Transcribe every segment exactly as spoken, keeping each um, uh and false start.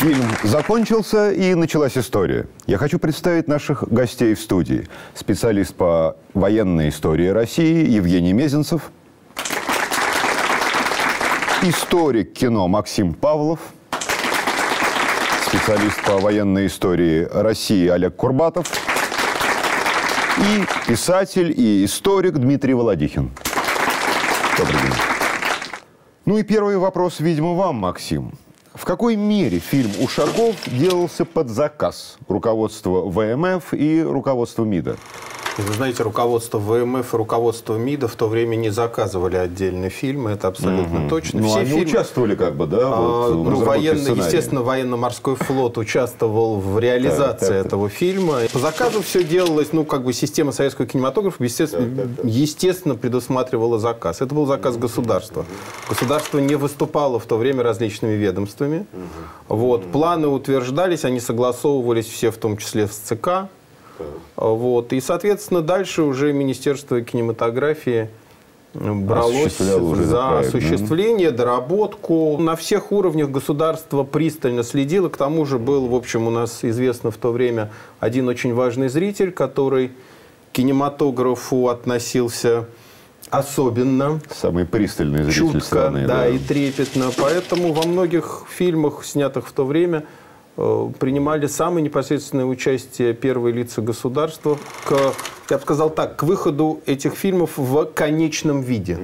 Фильм закончился, и началась история. Я хочу представить наших гостей в студии. Специалист по военной истории России Евгений Мезенцев. Историк кино Максим Павлов. Специалист по военной истории России Олег Курбатов. И писатель, и историк Дмитрий Володихин. Добрый день. Ну и первый вопрос, видимо, вам, Максим. В какой мере фильм «Ушаков» делался под заказ руководства ВМФ и руководства МИДа? Вы знаете, руководство ВМФ и руководство МИДа в то время не заказывали отдельные фильмы, это абсолютно угу. точно. Ну, Все они фильмы, участвовали как бы, да? А, вот, ну, военно, естественно, военно-морской флот участвовал в реализации так, так, этого так. фильма. По заказу все делалось, ну, как бы система советского кинематографа, естественно, так, так, так. естественно предусматривала заказ. Это был заказ государства. Государство не выступало в то время различными ведомствами. Угу. Вот. Планы утверждались, они согласовывались все, в том числе с ЦК. Вот. И, соответственно, дальше уже Министерство кинематографии бралось за осуществление, доработку. На всех уровнях государство пристально следило. К тому же был, в общем, у нас известно в то время один очень важный зритель, который к кинематографу относился особенно. Самый пристальный зритель чутко, страны. Да, да, и трепетно. Поэтому во многих фильмах, снятых в то время, принимали самое непосредственное участие первые лица государства к, я бы сказал так, к выходу этих фильмов в конечном виде.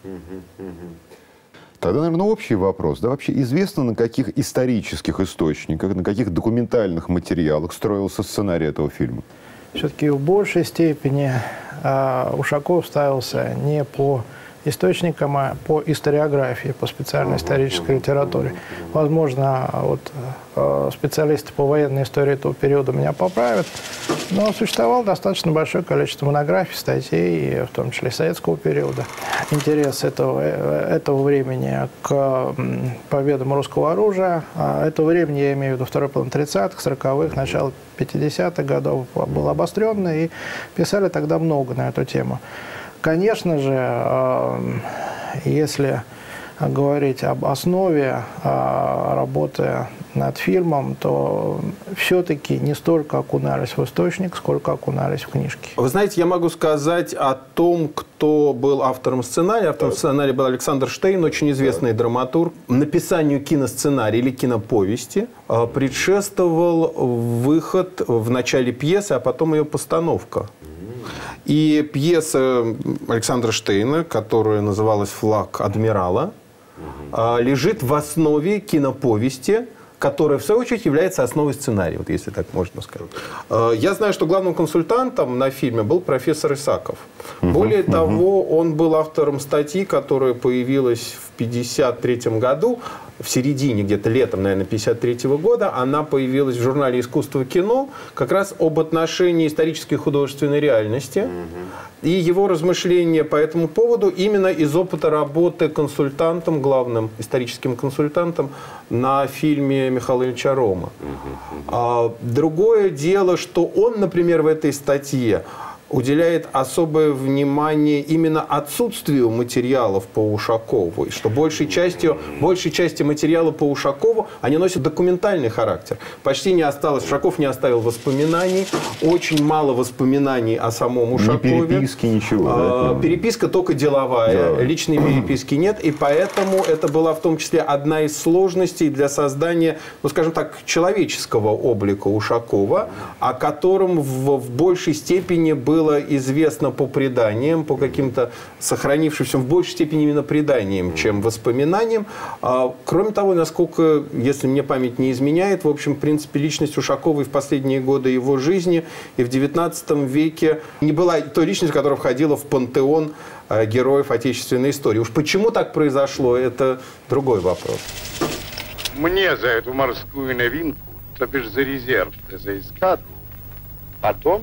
Тогда, наверное, общий вопрос. Да, вообще известно, на каких исторических источниках, на каких документальных материалах строился сценарий этого фильма? Все-таки в большей степени э, Ушаков ставился не по источникам, а по историографии, по специальной исторической литературе. Возможно, вот, э, специалисты по военной истории этого периода меня поправят, но существовало достаточно большое количество монографий, статей, в том числе советского периода. Интерес этого, этого времени к победам русского оружия, этого времени, я имею в виду второй половины тридцатых, сороковых, начало пятидесятых годов, был обостренный, и писали тогда много на эту тему. Конечно же, если говорить об основе работы над фильмом, то все-таки не столько окунались в источник, сколько окунались в книжки. Вы знаете, я могу сказать о том, кто был автором сценария. Автором сценария был Александр Штейн, очень известный драматург. Написанию киносценария или киноповести предшествовал выход в начале пьесы, а потом ее постановка. И пьеса Александра Штейна, которая называлась «Флаг адмирала», лежит в основе киноповести, которая, в свою очередь, является основой сценария, вот если так можно сказать. Я знаю, что главным консультантом на фильме был профессор Исаков. Более uh-huh, того, uh-huh. он был автором статьи, которая появилась в пятьдесят третьем году, в середине, где-то летом, наверное, пятьдесят третьего года, она появилась в журнале «Искусство кино», как раз об отношении исторической и художественной реальности. Uh-huh. И его размышления по этому поводу именно из опыта работы консультантом, главным историческим консультантом на фильме Михаила Ильича Рома. Uh-huh. А, другое дело, что он, например, в этой статье уделяет особое внимание именно отсутствию материалов по Ушакову. И что большей частью, большей части материала по Ушакову они носят документальный характер. Почти не осталось, Ушаков не оставил воспоминаний, очень мало воспоминаний о самом Ушакове. Ни переписки, ничего. А, да? Переписка только деловая, деловая, личной переписки нет. И поэтому это была в том числе одна из сложностей для создания, ну скажем так, человеческого облика Ушакова, о котором в, в большей степени был было известно по преданиям, по каким-то сохранившимся в большей степени именно преданиям, чем воспоминаниям. А, кроме того, насколько, если мне память не изменяет, в общем, в принципе, личность Ушаковой в последние годы его жизни и в девятнадцатом веке не была той личностью, которая входила в пантеон а, героев отечественной истории. Уж почему так произошло, это другой вопрос. Мне за эту морскую новинку, то бишь за резерв, за эскадру, потом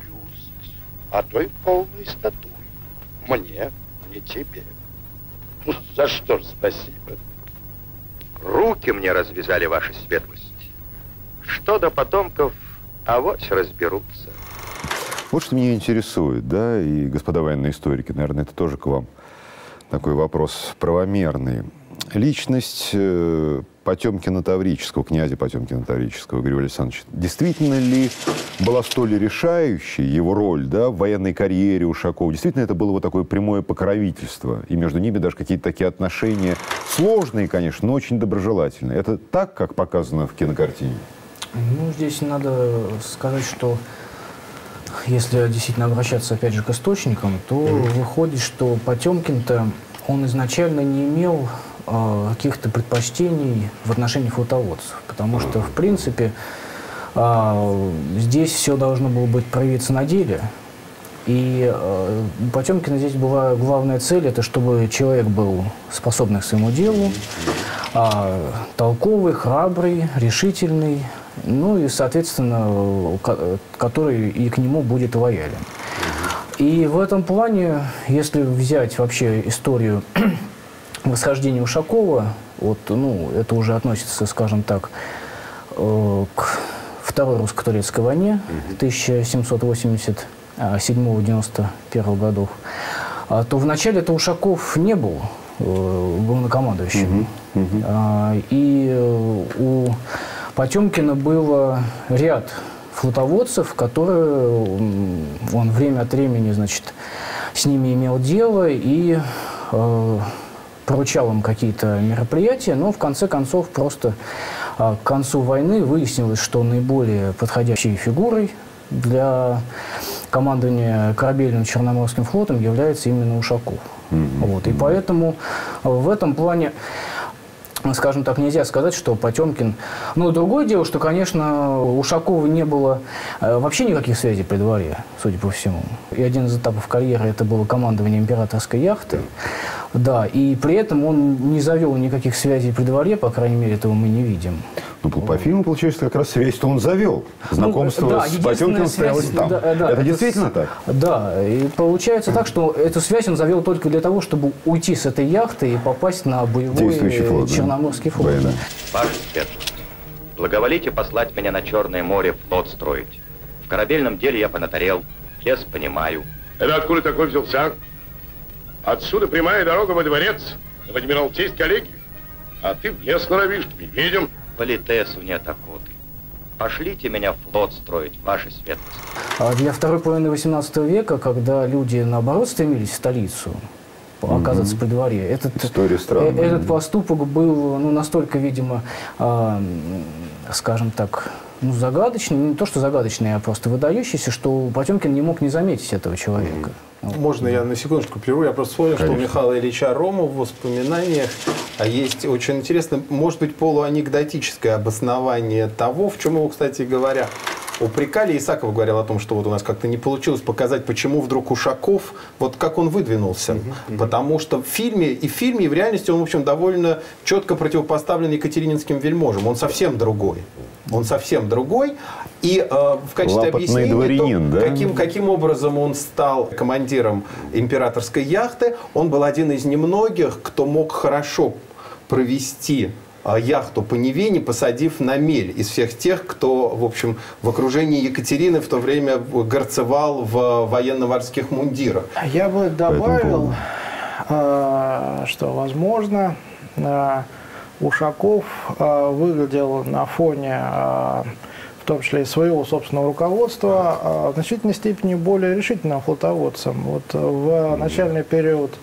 а той полной статуи. Мне, не тебе. Ну, за что ж спасибо? Руки мне развязали, ваша светлость. Что до потомков, авось разберутся. Вот что меня интересует, да, и господа военные историки, наверное, это тоже к вам такой вопрос правомерный. Личность Потемкина Таврического, князя Потемкина Таврического, Григория Александровича, действительно ли была столь решающей его роль, да, в военной карьере Ушакова? Действительно, это было вот такое прямое покровительство, и между ними даже какие-то такие отношения сложные, конечно, но очень доброжелательные. Это так, как показано в кинокартине? Ну, здесь надо сказать, что если действительно обращаться, опять же, к источникам, то mm-hmm. выходит, что Потемкин-то, он изначально не имел э, каких-то предпочтений в отношении флотоводцев, потому что, в принципе, э, здесь все должно было быть проявиться на деле. И э, у Потемкина здесь была главная цель, это чтобы человек был способный к своему делу, э, толковый, храбрый, решительный, ну и, соответственно, который и к нему будет лоялен. И в этом плане, если взять вообще историю восхождения Ушакова, вот, ну, это уже относится, скажем так, к Второй русско-турецкой войне тысяча семьсот восемьдесят седьмого — девяносто первого годов, то вначале это Ушаков не был главнокомандующим. Uh-huh. И у Потемкина было ряд флотоводцев, которые он время от времени, значит, с ними имел дело и э, поручал им какие-то мероприятия, но в конце концов просто э, к концу войны выяснилось, что наиболее подходящей фигурой для командования корабельным Черноморским флотом является именно Ушаков. Mm-hmm. Вот. И поэтому в этом плане, скажем так, нельзя сказать, что Потемкин... Ну, другое дело, что, конечно, у Ушакова не было э, вообще никаких связей при дворе, судя по всему. И один из этапов карьеры это было командование императорской яхты. Да, и при этом он не завел никаких связей при дворе, по крайней мере, этого мы не видим. Ну, по, по фильму, получается, как раз связь-то он завел. Знакомство ну, да, с Потемкиным состоялось там. Да, да, это, это действительно так? Да, и получается так, что эту связь он завел только для того, чтобы уйти с этой яхты и попасть на боевой флот, Черноморский флот. Да. Ваша светлость, благоволите послать меня на Черное море флот строить. В корабельном деле я понатарел, лес понимаю. Это откуда такой взялся? Отсюда прямая дорога во дворец, в Адмиралтейской коллегии. А ты в лес норовишь к медведям. Политесу нет охоты. Пошлите меня флот строить, ваша светлость. А для второй половины восемнадцатого века, когда люди, наоборот, стремились в столицу, оказаться mm-hmm. при дворе, этот, э, этот поступок был ну, настолько, видимо, э, скажем так, ну, загадочный, не то что загадочный, а просто выдающийся, что Потемкин не мог не заметить этого человека. Mm-hmm. Можно я на секундочку прерву? Я просто вспомнил, что у Михаила Ильича Рома в воспоминаниях есть очень интересно, может быть, полуанекдотическое обоснование того, в чем его, кстати говоря, упрекали. Исаков говорил о том, что вот у нас как-то не получилось показать, почему вдруг Ушаков, вот как он выдвинулся. Uh-huh, uh-huh. Потому что в фильме, и в фильме, и в реальности он, в общем, довольно четко противопоставлен екатерининским вельможам. Он совсем другой. Он совсем другой. И э, в качестве Лапотный объяснения, дворянин, то, да? каким, каким образом он стал командиром императорской яхты, он был один из немногих, кто мог хорошо провести яхту по Неве, не посадив на мель, из всех тех, кто, в общем, в окружении Екатерины в то время горцевал в военно-морских мундирах. Я бы добавил, э, что, возможно, э, Ушаков э, выглядел на фоне, э, в том числе и своего собственного руководства, э, в значительной степени более решительным флотоводцем. Вот в начальный период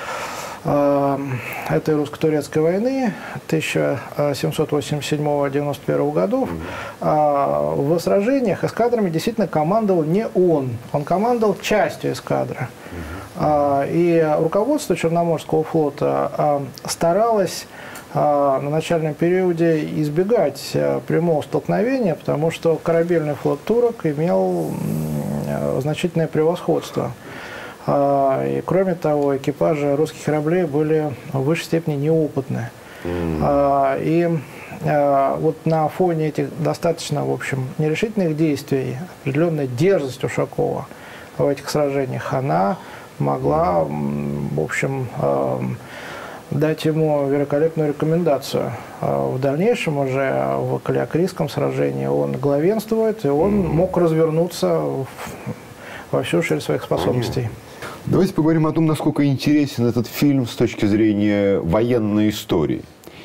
этой русско-турецкой войны тысяча семьсот восемьдесят седьмого — девяносто первого годов в сражениях эскадрами действительно командовал не он, он командовал частью эскадры. И руководство Черноморского флота старалось на начальном периоде избегать прямого столкновения, потому что корабельный флот турок имел значительное превосходство. И, кроме того, экипажи русских кораблей были в высшей степени неопытны. Mm. И вот на фоне этих достаточно, в общем, нерешительных действий, определенная дерзость Ушакова в этих сражениях, она могла, в общем, дать ему великолепную рекомендацию. В дальнейшем уже в Калиакрийском сражении он главенствует, и он mm. мог развернуться во всю ширь своих способностей. Давайте поговорим о том, насколько интересен этот фильм с точки зрения военной истории.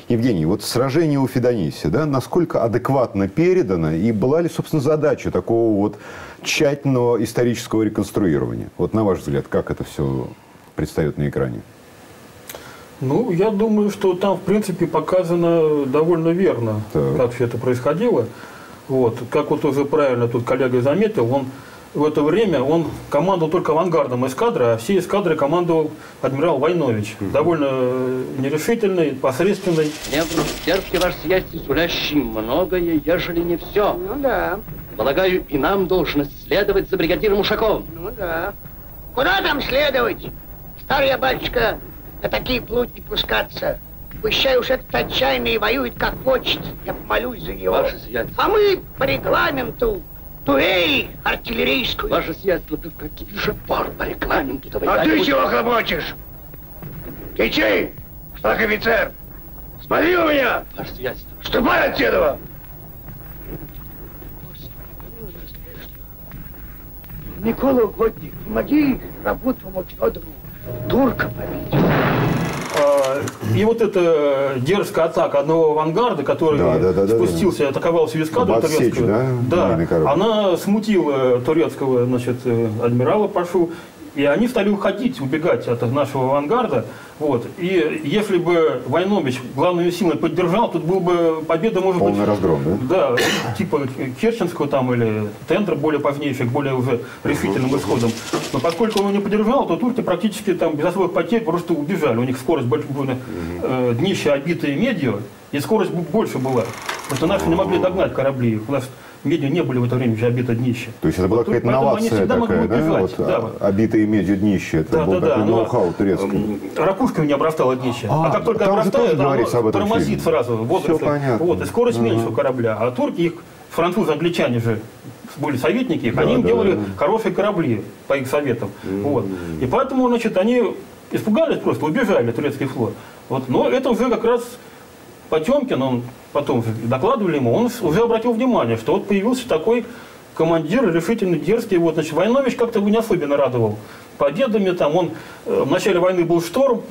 Евгений, вот сражение у Феодосии, да, насколько адекватно передано, и была ли, собственно, задача такого вот тщательного исторического реконструирования? Вот на ваш взгляд, как это все предстает на экране? Ну, я думаю, что там, в принципе, показано довольно верно, так. как все это происходило. Вот. Как вот уже правильно тут коллега заметил, он в это время он командовал только авангардом эскадры, а все эскадры командовал адмирал Войнович. Mm-hmm. Довольно нерешительный, посредственный. Мне в Рустерке, ваше сиятельство, сулящий многое, ежели не все. Ну да. Полагаю, и нам должно следовать за бригадиром Ушаковым. Ну да. Куда там следовать? Старый батюшка, на такие плутни пускаться. Пущай уж этот отчаянный воюет как хочет. Я помолюсь за него. Ваше сиятельство. А мы по регламенту дуэль артиллерийскую. Ваше сиятельство, да какие же пар по регламенту-то. А ты чего хлопочешь? Ты чей? Старый офицер. Смотри у меня. Ваше сиятельство. Ступай отседова. Никола Угодник, помоги работному Федору турка побить. И вот эта дерзкая атака одного авангарда, который да, да, да, спустился и да, атаковал всю эскадру турецкую, да, да, она смутила турецкого, значит, адмирала Пашу, и они стали уходить, убегать от нашего авангарда. Вот. И если бы Войнович главными силами поддержал, тут был бы победа, может Полный быть... разгром, да? Да, типа Керченского там или Тендра, более позднейших, более уже решительным исходом. Но поскольку он не поддержал, то турки практически там без особых потерь просто убежали. У них скорость больше была, э, днище обитое медью, и скорость больше была. Потому что наши не могли догнать корабли. У нас медью не были в это время уже обито днище. То есть это была вот, какая-то новация такая, да? Вот, да? Обитые медью днище. Это да, был да, такой да, ноу-хау турецкий. Ракушками не обрастало днище. А, а как только обрастает, оно тормозит сразу. Водоросли. Вот, и скорость ага. меньше у корабля. А турки, их французы, англичане же были советники, их, да, они им да, делали да. хорошие корабли по их советам. Mm-hmm. Вот. И поэтому, значит, они испугались просто, убежали, турецкий флот. Вот. Но это уже как раз Потемкин, он потом докладывали ему, он уже обратил внимание, что вот появился такой командир, решительно дерзкий. Вот, значит, Войнович как-то его не особенно радовал победами. Там он, э, в начале войны был шторм,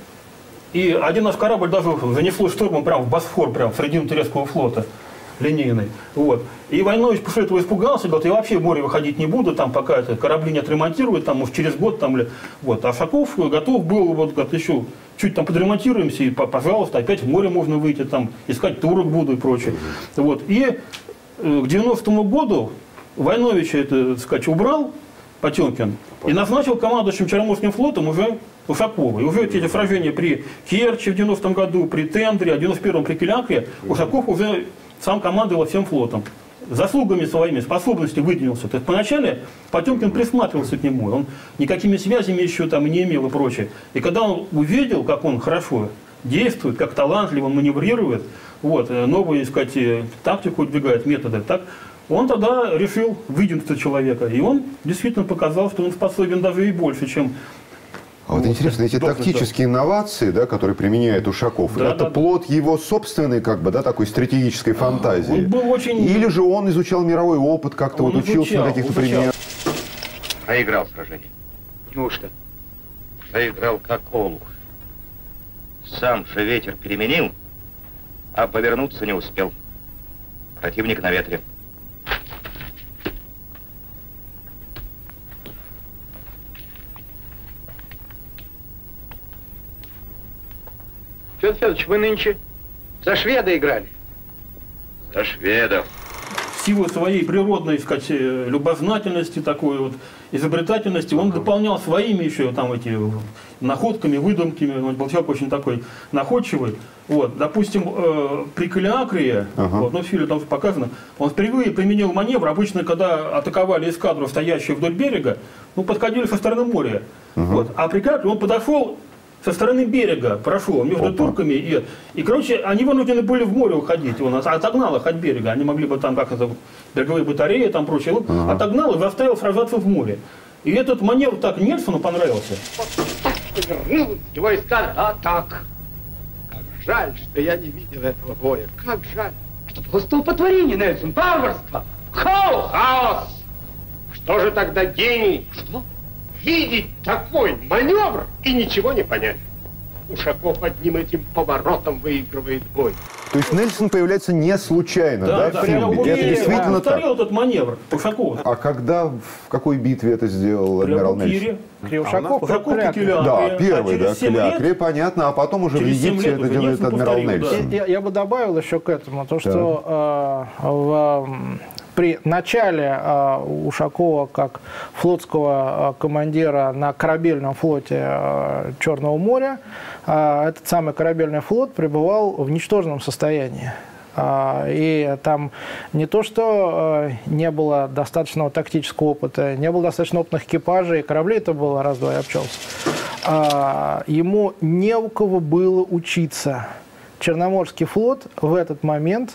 и один наш корабль даже занесло штормом прямо в Босфор, прямо в середину турецкого флота, линейный. Вот. И Войнович после этого испугался, говорит, я вообще в море выходить не буду, там, пока это, корабли не отремонтируют, там, может, через год. Там, вот. А Ушаков готов был, вот, говорит, еще чуть там подремонтируемся, и, пожалуйста, опять в море можно выйти, там, искать турок буду и прочее. Вот. И э, к девяностому году Войновича, это, так сказать, убрал Потемкин и назначил командующим Черноморским флотом уже Ушакова. И уже эти сражения при Керчи в девяностом году, при Тендре, а в девяносто первом при Келякре, Ушаков уже сам командовал всем флотом. Заслугами своими, способностью выдвинулся. То есть поначалу Потемкин присматривался к нему. Он никакими связями еще там не имел и прочее. И когда он увидел, как он хорошо действует, как талантливо маневрирует, вот, новую, так сказать, тактику выдвигает, методы, так, он тогда решил выдвинуться человека. И он действительно показал, что он способен даже и больше, чем... А вот, вот интересно, эти тактические инновации, да, которые применяет Ушаков, да, это да, плод да. его собственной, как бы, да, такой стратегической фантазии? Он был очень... Или же он изучал мировой опыт, как-то вот учился изучал, на каких-то примерах? Проиграл сражение. Неужто? Проиграл как олух. Сам же ветер переменил, а повернуться не успел. Противник на ветре. Федор Федорович, вы нынче за шведа играли? За шведов. В силу своей природной, так сказать, любознательности, такой вот изобретательности, он дополнял своими еще там эти находками, выдумками. Он был человек очень такой находчивый. Вот, допустим, э, при Келякре, ага. вот, ну, в фильме там показано, он впервые применил маневр. Обычно, когда атаковали эскадру, стоящую вдоль берега, ну, подходили со стороны моря. Ага. Вот, а при Келякре он подошел со стороны берега, прошел между Опа. турками, и, и, короче, они вынуждены были в море уходить. Он отогнал их от берега. Они могли бы там, как это, береговые батареи, там прочее. Он ага. отогнал и заставил сражаться в море. И этот маневр так Нельсону понравился. Вот так повернулась его эскадра, а так. Как жаль, что я не видел этого боя. Как жаль. Это было столпотворение, Нельсон, варварство. Хаос! Хаос! Что же тогда гений? Что? Видеть такой маневр и ничего не понять. Ушаков одним этим поворотом выигрывает бой. То есть Нельсон появляется не случайно, да, да, в фильме? Да, это действительно он повторил так. этот маневр Ушакова. А когда, в какой битве это сделал адмирал Нельсон? При Ушаков, Ушаков а Да, первый, да, Клякре, понятно, а потом уже в Египте это делает адмирал Нельсон. Да. Я, я бы добавил еще к этому, то, что э, в, при начале э, Ушакова как флотского э, командира на корабельном флоте э, Черного моря, э, этот самый корабельный флот пребывал в ничтожном состоянии. И там не то, что не было достаточного тактического опыта, не было достаточно опытных экипажей, кораблей-то было раз-два и обчелся. Ему не у кого было учиться. Черноморский флот в этот момент,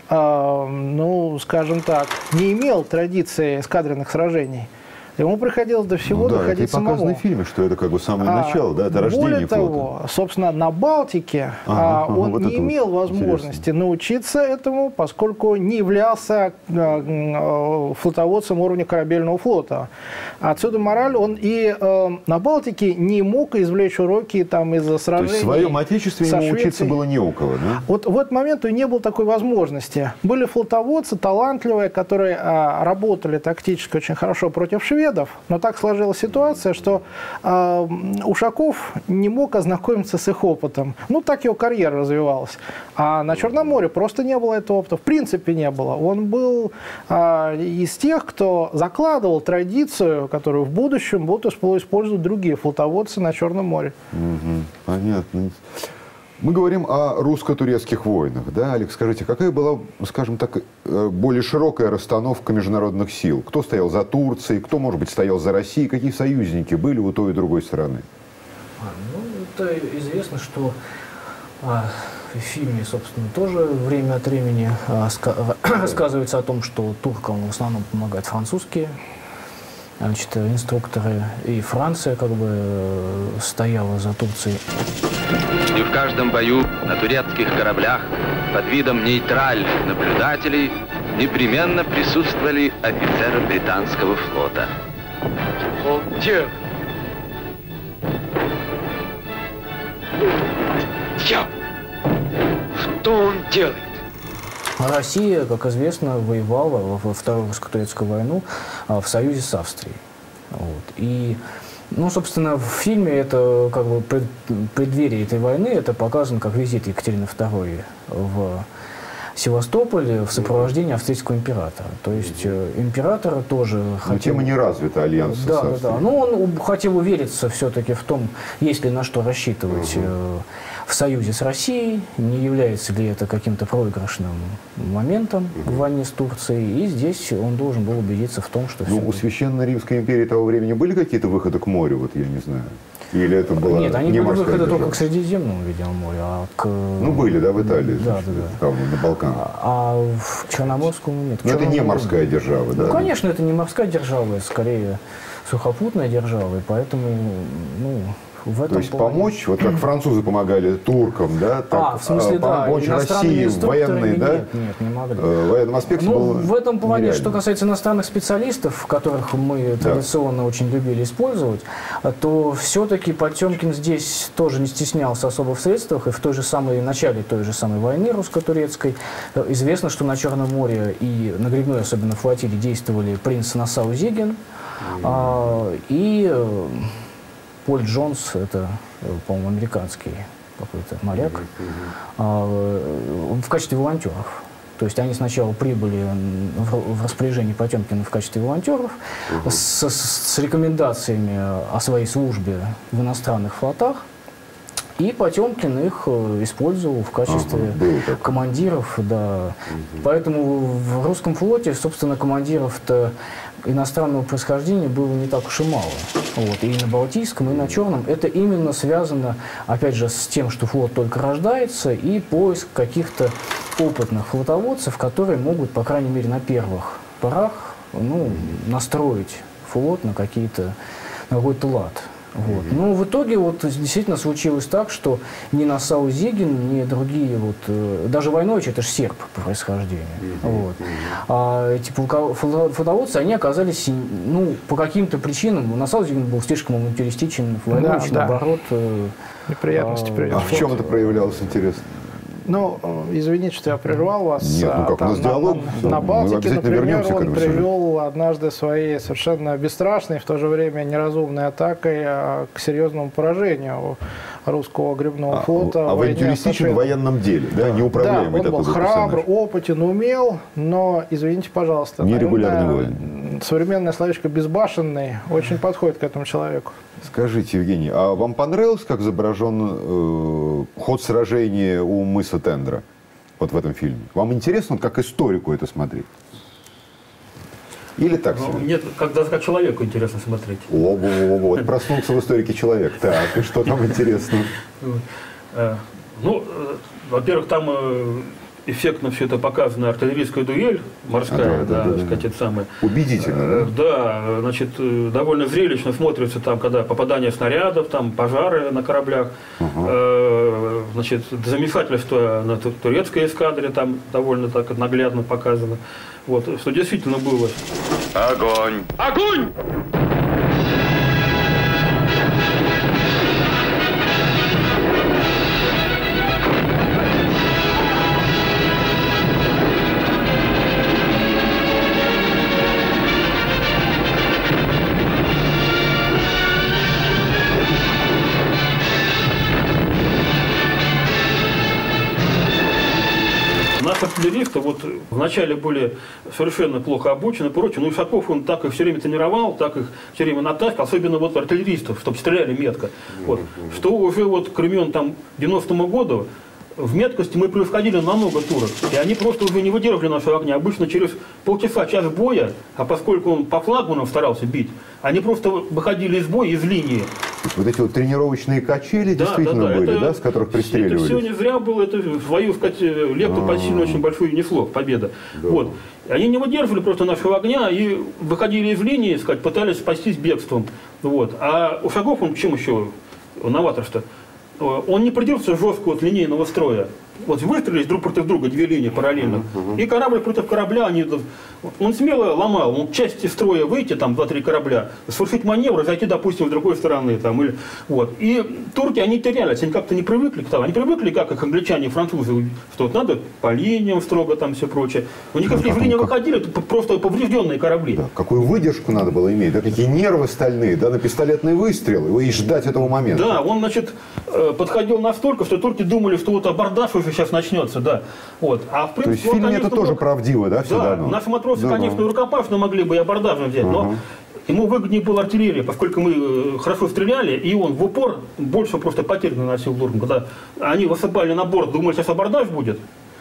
ну, скажем так, не имел традиции эскадренных сражений. Ему приходилось до всего ну, да, доходить это и показано самому. в фильме, что это как бы самое а, начало, да, это рождение более флота. того, собственно, на Балтике ага, а, он вот не имел вот возможности интересно. научиться этому, поскольку не являлся а, флотоводцем уровня корабельного флота. Отсюда мораль, он и а, на Балтике не мог извлечь уроки там, из сражений. То есть в своем отечестве ему Швецией. учиться было не у кого, да? Вот в этот момент и не было такой возможности. Были флотоводцы талантливые, которые а, работали тактически очень хорошо против шведов, но так сложилось сложилась ситуация, что э, Ушаков не мог ознакомиться с их опытом. Ну, так его карьера развивалась. А на Черном море просто не было этого опыта. В принципе, не было. Он был э, из тех, кто закладывал традицию, которую в будущем будут использовать другие флотоводцы на Черном море. Угу, понятно. Мы говорим о русско-турецких войнах. Да, Алекс, скажите, какая была, скажем так, более широкая расстановка международных сил? Кто стоял за Турцией, кто, может быть, стоял за Россией? Какие союзники были у той и другой стороны? А, ну, это известно, что а, в фильме, собственно, тоже время от времени а, ска рассказывается о том, что туркам в основном помогают французские значит, инструкторы, и Франция как бы стояла за Турцией. И в каждом бою на турецких кораблях под видом нейтральных наблюдателей непременно присутствовали офицеры британского флота. Он делает. Дьявол! Что он делает? Россия, как известно, воевала во Вторую русско-турецкую войну в союзе с Австрией. Вот. И ну, собственно, в фильме это как бы преддверие этой войны, это показано как визит Екатерины второй в Севастополе в сопровождении австрийского императора. То есть император тоже хотел... Но тема не развита, альянс с Да, да, Австрией. да. Ну, он хотел увериться все-таки в том, есть ли на что рассчитывать угу. в союзе с Россией, не является ли это каким-то проигрышным моментом угу. в войне с Турцией. И здесь он должен был убедиться в том, что... Ну, у Священной Римской империи того времени были какие-то выходы к морю, вот я не знаю? Или это было Нет, они не были выходы держава? только к Средиземному, видимо, морю, а к... Ну, были, да, в Италии, да, значит, да, да. Там, на Балканах. А, а в Черноморском нет. Но это не морская держава, да? Ну, конечно, это не морская держава, это скорее сухопутная держава, и поэтому, ну... В этом То есть плане... помочь, вот как французы помогали туркам, да, так, а, в смысле, да, помочь России в военной, да, нет, нет, не могли. В военном аспекте ну, было в этом плане, нереально. Что касается иностранных специалистов, которых мы да. традиционно очень любили использовать, то все-таки Потемкин здесь тоже не стеснялся особо в средствах, и в той же самой, начале той же самой войны русско-турецкой известно, что на Черном море и на гребной, особенно флотилии, действовали принц Нассау-Зиген mm. а, и Поль Джонс, это, по-моему, американский какой-то моряк, mm-hmm. в качестве волонтеров. То есть они сначала прибыли в распоряжение Потемкина в качестве волонтеров mm-hmm. с, с рекомендациями о своей службе в иностранных флотах. И Потемкин их использовал в качестве ага, командиров. Да. Угу. Поэтому в русском флоте, собственно, командиров-то иностранного происхождения было не так уж и мало. Вот. И на Балтийском, и на Черном. Это именно связано, опять же, с тем, что флот только рождается, и поиск каких-то опытных флотоводцев, которые могут, по крайней мере, на первых порах ну, настроить флот на какие-то, на какой-то лад. Вот. Mm-hmm. Но в итоге вот действительно случилось так, что ни Нассау-Зиген, ни другие, вот, даже Войнович, это же серб по происхождению. Mm-hmm. Вот. А эти флотоводцы, они оказались, ну, по каким-то причинам, Нассау-Зиген был слишком авантюристичен, Войнович, да, наоборот, да. неприятности приведет. А в чем это проявлялось, интересно? Ну, извините, что я прервал вас. Нет, ну как, там, у нас диалог. На, на Балтике, например, он к привел однажды своей совершенно бесстрашной, в то же время неразумной атакой к серьезному поражению русского гребного флота. А, авантюристичен в военном деле, да, неуправляемый. Да, он был храбр, опытен, умел, но, извините, пожалуйста, нерегулярный воин. Современное словечко «безбашенный» очень подходит к этому человеку. Скажите, Евгений, а вам понравилось, как изображен э, ход сражения у мыса Тендра вот в этом фильме? Вам интересно, как историку это смотреть? Или так себе? Ну, нет, когда как человеку интересно смотреть. О, о, о, вот проснулся в историке человек. Так, и что там интересно? Ну, во-первых, там эффектно все это показано, артиллерийская дуэль морская, да, да, да, сказать, это самое. Убедительно, да? Да, значит, довольно зрелищно смотрится там, когда попадание снарядов, там пожары на кораблях, uh-huh. значит, замешательство на турецкой эскадре там довольно так наглядно показано. Вот, что действительно было. Огонь! Огонь! Артиллеристы вот вначале были совершенно плохо обучены и прочее, но Ушаков он так их все время тренировал, так их все время натаскивал, особенно вот артиллеристов, чтобы стреляли метко. Вот. Что уже вот к времен там девяностому году в меткости мы превосходили намного турок. И они просто уже не выдерживали нашего огня. Обычно через полчаса, час боя, а поскольку он по флагманам старался бить, они просто выходили из боя, из линии. Вот эти вот тренировочные качели да, действительно да, да, были, это, да, с которых пристреливались? Это все не зря было, это свою, сказать, лепту почти очень большую несло, победа. Да. Вот. Они не выдерживали просто нашего огня и выходили из линии, сказать, пытались спастись бегством. Вот. А Ушаков, он чем еще новатор-то? Он не придерживался жесткого вот, линейного строя. Вот выстрелились друг против друга, две линии параллельно. Uh-huh. И корабль против корабля, они, он смело ломал, он части строя выйти, там, два-три корабля, совершить маневр, зайти, допустим, с другой стороны. Там, или, вот. И турки, они терялись, они как-то не привыкли к тому. Они привыкли, как, как англичане и французы, что вот надо по линиям строго, там все прочее. У них, если в линию выходили, то просто поврежденные корабли. Да, какую выдержку надо было иметь, да, какие нервы стальные, да, на пистолетный выстрел, и ждать этого момента. Да, он, значит, подходил настолько, что турки думали, что вот абордаж уже сейчас начнется, да. Вот. А в принципе, то есть в фильме он, конечно, это тоже мог... правдиво, да, все да, дано? Наши матросы, да, конечно, рукопашно могли бы и абордажем взять, uh-huh. но ему выгоднее была артиллерия, поскольку мы хорошо стреляли, и он в упор больше просто потерь наносил туркам. Когда они высыпали на борт, думали, сейчас абордаж будет,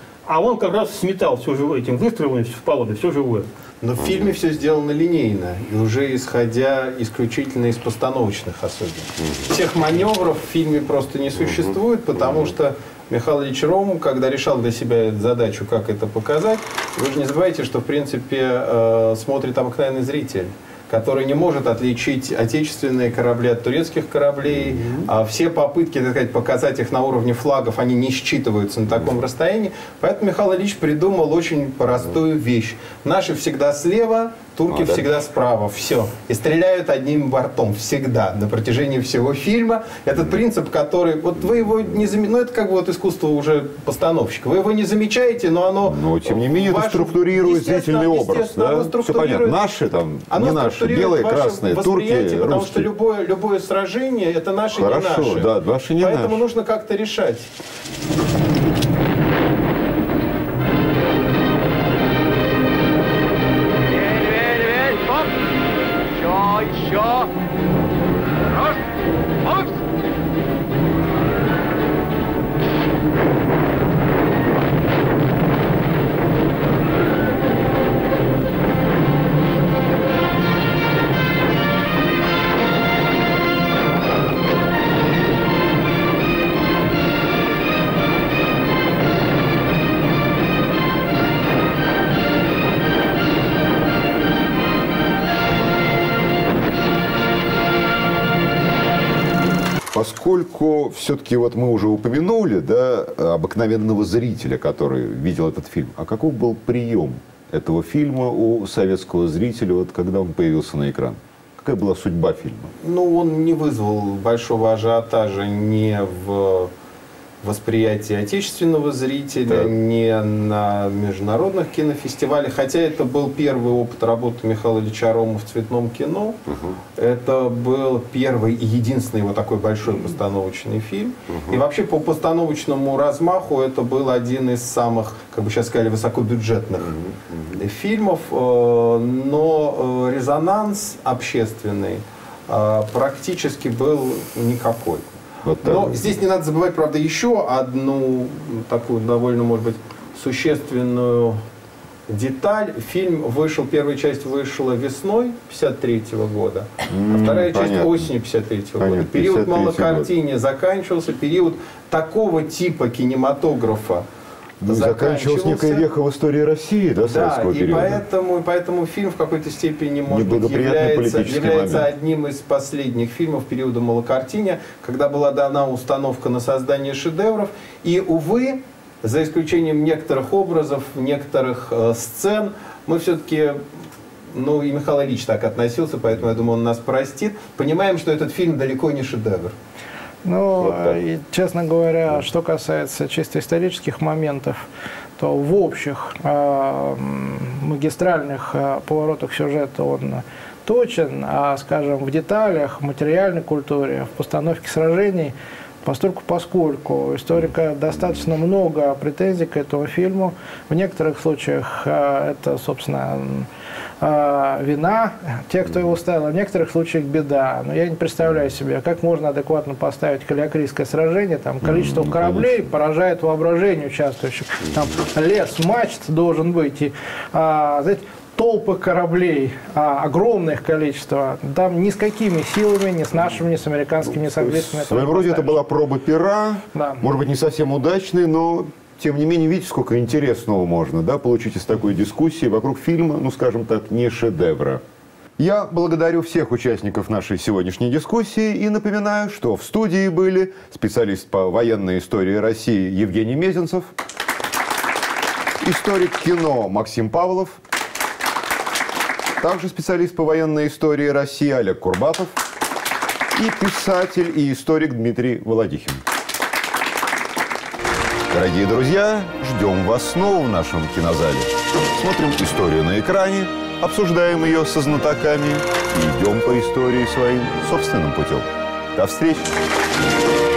а он как раз сметал все живое этим выстрелами в палубе, все живое. Но в фильме все сделано линейно, и уже исходя исключительно из постановочных особенностей. Всех маневров в фильме просто не существует, потому что Михаил Ильич Ром, когда решал для себя задачу, как это показать, вы же не забывайте, что в принципе э, смотрит обыкновенный зритель, который не может отличить отечественные корабли от турецких кораблей. Mm-hmm. А все попытки, так сказать, показать их на уровне флагов, они не считываются на таком mm-hmm. расстоянии. Поэтому Михаил Ильич придумал очень простую mm-hmm. вещь. Наши всегда слева, турки а, всегда да. справа. Все. И стреляют одним бортом. Всегда. На протяжении всего фильма. Этот принцип, который... Вот вы его не замечаете... Ну, это как бы вот искусство уже постановщика. Вы его не замечаете, но оно... Но, тем не менее, это структурирует зрительный образ. Да? Все понятно. Наши там, не наши. Белые, красные, турки, потому русские. Что любое, любое сражение, это наши, Хорошо, не наши. Да, наши, не Поэтому наши. нужно как-то решать. Еще, еще. Раз, раз. Поскольку все-таки вот мы уже упомянули, да, обыкновенного зрителя, который видел этот фильм, а каков был прием этого фильма у советского зрителя, вот, когда он появился на экран? Какая была судьба фильма? Ну, он не вызвал большого ажиотажа ни в восприятии отечественного зрителя, да. ни на международных кинофестивалях. Хотя это был первый опыт работы Михаила Ильича Рома в цветном кино. Угу. Это был первый и единственный его такой большой постановочный фильм. Угу. И вообще по постановочному размаху это был один из самых, как бы сейчас сказали, высокобюджетных угу. фильмов. Но резонанс общественный практически был никакой. Вот Но здесь не надо забывать, правда, еще одну такую довольно, может быть, существенную деталь. Фильм вышел, первая часть вышла весной пятьдесят третьего года, а вторая часть Понятно. осенью пятьдесят третьего года. Период малокартине заканчивался, период такого типа кинематографа Ну, заканчивалась некая веха в истории России, да, советского да, периода. И поэтому, поэтому фильм в какой-то степени, может быть, является, является одним из последних фильмов периода малокартиния, когда была дана установка на создание шедевров. И, увы, за исключением некоторых образов, некоторых э, сцен, мы все-таки, ну и Михаил Ильич так относился, поэтому, я думаю, он нас простит, понимаем, что этот фильм далеко не шедевр. Ну, вот и, честно говоря, что касается чисто исторических моментов, то в общих э, магистральных э, поворотах сюжета он точен, а, скажем, в деталях, в материальной культуре, в постановке сражений, постольку поскольку историка достаточно много претензий к этому фильму. В некоторых случаях э, это, собственно, э, вина тех, кто его ставил, а в некоторых случаях беда. Но я не представляю себе, как можно адекватно поставить Калиакрийское сражение. Там количество кораблей поражает воображение участвующих. Там лес мачт должен быть. И, а, знаете, толпы кораблей, а, огромное количество, там ни с какими силами, ни с нашими, ни с американскими, ни с английскими. В своем роде это была проба пера, да. может быть, не совсем удачной, но, тем не менее, видите, сколько интересного можно, да, получить из такой дискуссии вокруг фильма, ну, скажем так, не шедевра. Я благодарю всех участников нашей сегодняшней дискуссии и напоминаю, что в студии были специалист по военной истории России Евгений Мезенцев, историк кино Максим Павлов, также специалист по военной истории России Олег Курбатов и писатель и историк Дмитрий Володихин. Дорогие друзья, ждем вас снова в нашем кинозале. Смотрим историю на экране, обсуждаем ее со знатоками и идем по истории своим собственным путем. До встречи!